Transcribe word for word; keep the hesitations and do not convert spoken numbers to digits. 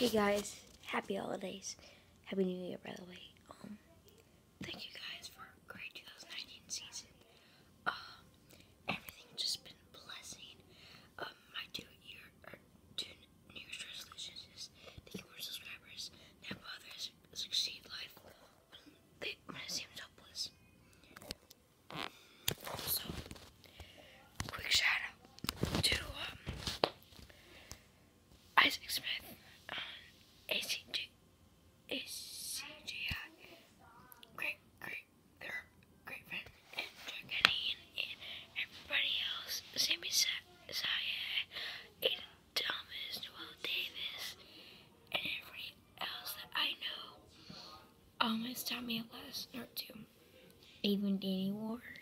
Hey guys, happy holidays. Happy New Year, by the way. Um, thank you guys for a great two thousand nineteen season. Uh, everything's just been a blessing. Um, my two year or two New Year's resolutions is to get more subscribers, help others succeed life when they when it seems hopeless. Also, quick shout out to um Isaac Smith on A C G. A C G I. Great, great, they're great friend. And Jack Henny and, and everybody else. Sammy Saya, Aiden Thomas, Noel Davis, and everybody else that I know. Um, it's Tommy Lesnar too. Even Danny Ward.